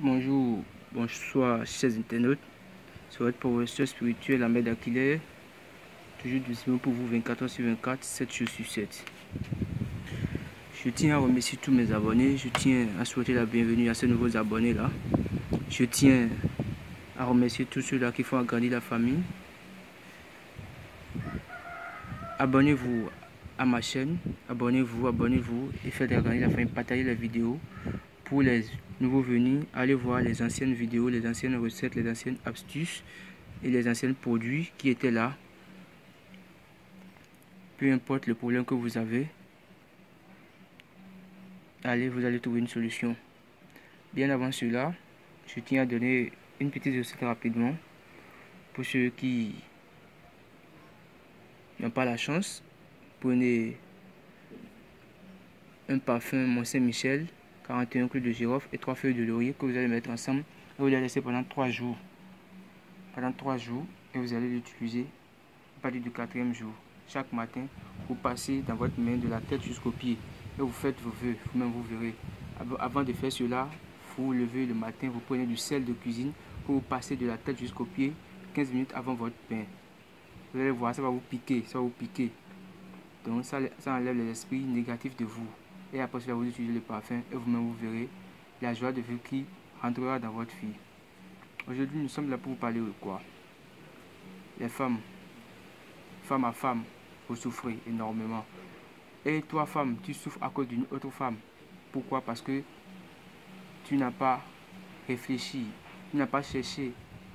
Bonjour, bonsoir chers internautes, c'est votre professeur spirituel Ahmed Akile, toujours disponible pour vous 24 heures sur 24, 7 jours sur 7. Je tiens à remercier tous mes abonnés, je tiens à souhaiter la bienvenue à ces nouveaux abonnés là. Je tiens à remercier tous ceux-là qui font agrandir la famille. Abonnez-vous à ma chaîne, abonnez-vous et faites agrandir la famille, partagez les vidéos. Pour les nouveaux venus, allez voir les anciennes vidéos, les anciennes recettes, les anciennes astuces et les anciens produits qui étaient là. Peu importe le problème que vous avez, vous allez trouver une solution. Bien avant cela, je tiens à donner une petite recette rapidement pour ceux qui n'ont pas la chance. Prenez un parfum Mont Saint-Michel, 41 clous de girofle et 3 feuilles de laurier que vous allez mettre ensemble et vous allez laisser pendant 3 jours. Pendant 3 jours et vous allez l'utiliser à partir du 4e jour. Chaque matin, vous passez dans votre main de la tête jusqu'au pied et vous faites vos vœux, vous-même vous verrez. Avant de faire cela, vous vous levez le matin, vous prenez du sel de cuisine pour vous passer de la tête jusqu'au pied 15 minutes avant votre pain. Vous allez voir, ça va vous piquer, Donc ça enlève les esprits négatifs de vous. Et après cela, vous utilisez le parfum et vous-même vous verrez la joie de vivre qui rentrera dans votre vie. Aujourd'hui, nous sommes là pour vous parler de quoi? Les femmes. Femme à femme, vous souffrez énormément. Et toi, femme, tu souffres à cause d'une autre femme. Pourquoi? Parce que tu n'as pas réfléchi, tu n'as pas cherché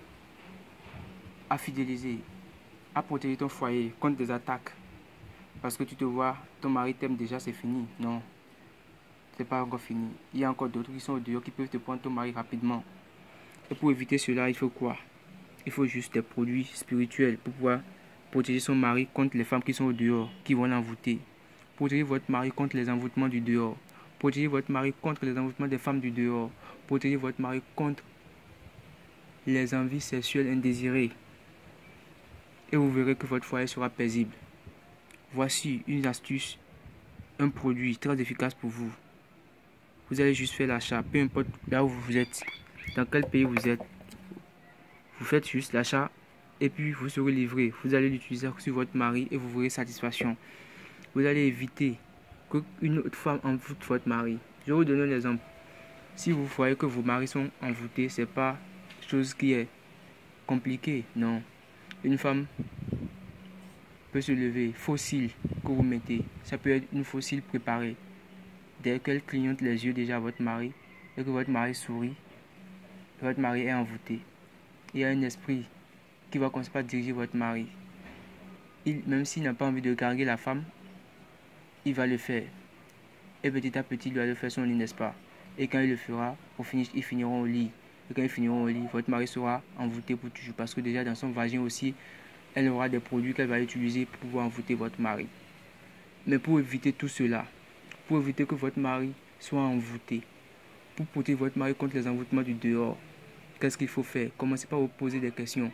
à fidéliser, à protéger ton foyer contre des attaques. Parce que tu te vois, ton mari t'aime déjà, c'est fini. Non, c'est pas encore fini. Il y a encore d'autres qui sont au dehors qui peuvent te prendre ton mari rapidement. Et pour éviter cela, il faut quoi? Il faut juste des produits spirituels pour pouvoir protéger son mari contre les femmes qui sont au dehors, qui vont l'envoûter. Protégez votre mari contre les envoûtements du dehors. Protégez votre mari contre les envoûtements des femmes du dehors. Protégez votre mari contre les envies sexuelles indésirées. Et vous verrez que votre foyer sera paisible. Voici une astuce, un produit très efficace pour vous. Vous allez juste faire l'achat, peu importe là où vous êtes, dans quel pays vous êtes. Vous faites juste l'achat et puis vous serez livré. Vous allez l'utiliser sur votre mari et vous verrez satisfaction. Vous allez éviter qu'une autre femme envoûte votre mari. Je vais vous donner un exemple. Si vous voyez que vos maris sont envoûtés, c'est pas chose qui est compliquée, non. Une femme peut se lever, fossile que vous mettez, ça peut être une fossile préparée. Dès qu'elle clignote les yeux déjà à votre mari et que votre mari sourit, votre mari est envoûté. Il y a un esprit qui va commencer par diriger votre mari. Même s'il n'a pas envie de garder la femme, il va le faire. Et petit à petit, il va le faire son lit, n'est-ce pas? Et quand il le fera, ils finiront au lit. Et quand ils finiront au lit, votre mari sera envoûté pour toujours. Parce que déjà dans son vagin aussi, elle aura des produits qu'elle va utiliser pour pouvoir envoûter votre mari. Mais pour éviter tout cela, pour éviter que votre mari soit envoûté, pour protéger votre mari contre les envoûtements du dehors, qu'est-ce qu'il faut faire? Commencez par vous poser des questions.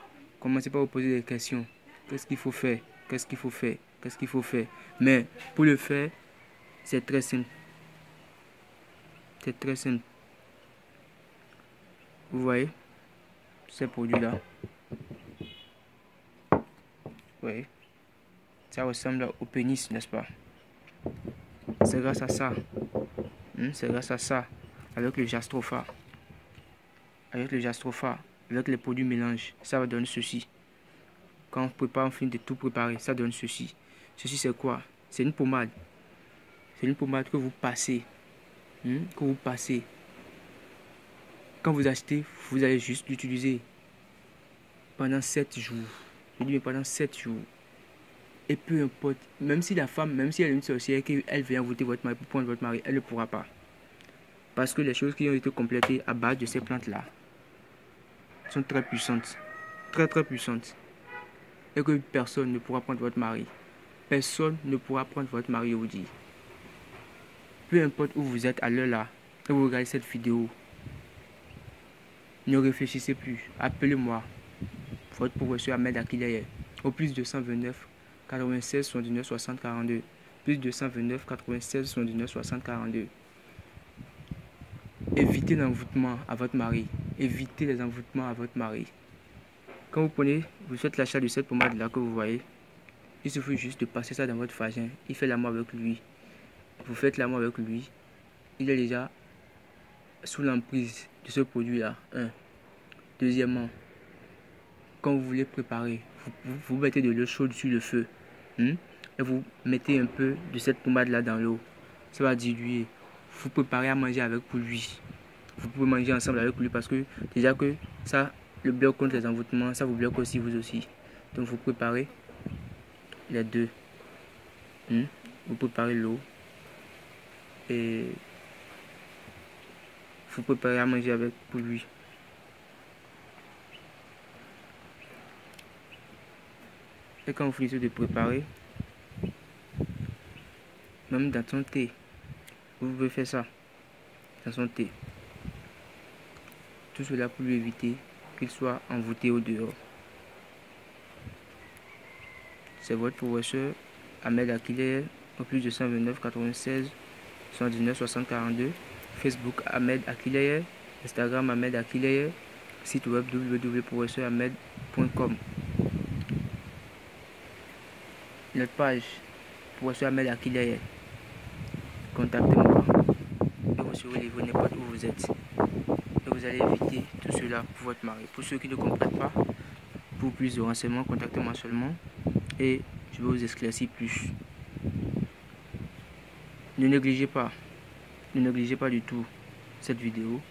Qu'est-ce qu'il faut faire? Qu'est-ce qu'il faut faire? Qu'est-ce qu'il faut faire? Mais pour le faire, c'est très simple. C'est très simple. Vous voyez ces produits-là? Oui. Ça ressemble au pénis, n'est-ce pas? C'est grâce à ça. C'est grâce à ça. Avec le Jastropha. Avec les produits mélange, ça va donner ceci. Quand on prépare, on finit de tout préparer, ça donne ceci. Ceci c'est quoi? C'est une pommade. C'est une pommade que vous passez. Quand vous achetez, vous allez juste l'utiliser pendant 7 jours. Je dis mais pendant 7 jours. Et peu importe, même si elle est une sorcière, qu'elle vient envoûter votre mari pour prendre votre mari, elle ne pourra pas. Parce que les choses qui ont été complétées à base de ces plantes-là sont très puissantes. Très très puissantes. Et que personne ne pourra prendre votre mari. Personne ne pourra prendre votre mari, vous dit. Peu importe où vous êtes à l'heure là, et vous regardez cette vidéo, ne réfléchissez plus. Appelez-moi, votre professeur Ahmed Akile, au plus 229 96 79 60 42. Plus 229 96 79 60 42. Évitez l'envoûtement à votre mari. Évitez les envoûtements à votre mari. Quand vous faites l'achat de cette pommade là que vous voyez, il suffit juste de passer ça dans votre vagin. Il fait l'amour avec lui. Vous faites l'amour avec lui. Il est déjà sous l'emprise de ce produit là. Deuxièmement, quand vous voulez préparer, vous mettez de l'eau chaude sur le feu. Et vous mettez un peu de cette pommade là dans l'eau. Ça va diluer. Vous préparez à manger avec pour lui. Vous pouvez manger ensemble avec lui parce que déjà que ça le bloque contre les envoûtements, ça vous bloque aussi vous aussi. Donc vous préparez les deux. Vous préparez l'eau et vous préparez à manger avec pour lui. Et quand vous finissez de préparer, même dans son thé, vous pouvez faire ça dans son thé. Tout cela pour lui éviter qu'il soit envoûté au dehors. C'est votre professeur Ahmed Akileye, au plus de 129 96 79 60 42. Facebook Ahmed Akileye, Instagram Ahmed Akileye, site web www.professeurahmed.com. Notre page Professeur Ahmed Akileye. Contactez-moi et vous serez livré n'importe où vous êtes. Et vous allez éviter tout cela pour votre mari. Pour ceux qui ne comprennent pas, pour plus de renseignements, contactez-moi seulement et je vais vous éclaircir plus. Ne négligez pas du tout cette vidéo.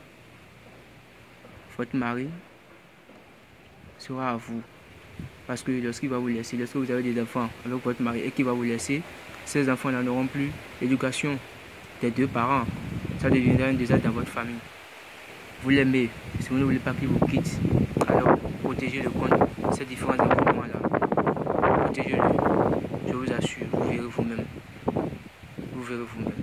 Votre mari sera à vous. Parce que lorsqu'il va vous laisser, lorsque vous avez des enfants avec votre mari et qu'il va vous laisser, ces enfants n'auront plus l'éducation des deux parents. Ça deviendra un désastre dans votre famille. Vous l'aimez, si vous ne voulez pas qu'il vous quitte, alors protégez-le contre ces différents environnements-là. Protégez-le. Je vous assure, vous verrez vous-même. Vous verrez vous-même.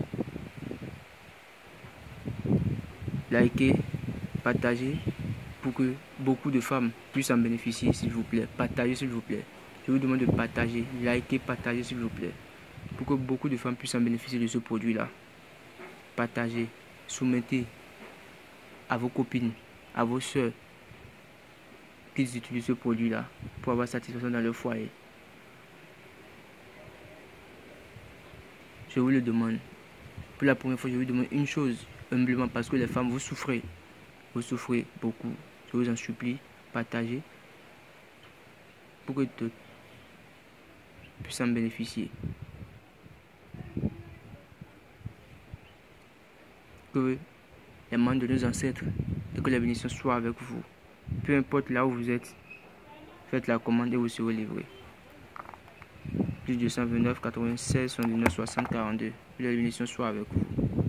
Likez, partagez pour que beaucoup de femmes puissent en bénéficier, s'il vous plaît. Partagez, s'il vous plaît. Je vous demande de partager, likez, partagez, s'il vous plaît. Pour que beaucoup de femmes puissent en bénéficier de ce produit-là. Partagez, soumettez à vos copines, à vos soeurs, qu'ils utilisent ce produit-là pour avoir satisfaction dans leur foyer. Je vous le demande. Pour la première fois, je vous demande une chose, humblement, parce que les femmes, vous souffrez. Vous souffrez beaucoup. Je vous en supplie, partagez pour que d'autres puissent en bénéficier. Que les mains de nos ancêtres et que la bénédiction soit avec vous. Peu importe là où vous êtes, faites la commande et vous serez livré. Plus de 129 96 79 60 42. Que la bénédiction soit avec vous.